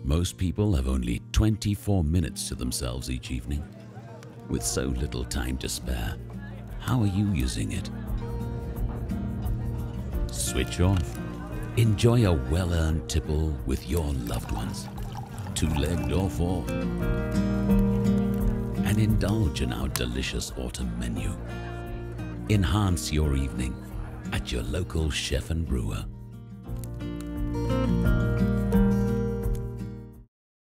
Most people have only 24 minutes to themselves each evening. With so little time to spare, how are you using it? Switch off. Enjoy a well-earned tipple with your loved ones, two-legged or four. And indulge in our delicious autumn menu. Enhance your evening at your local chef and brewer.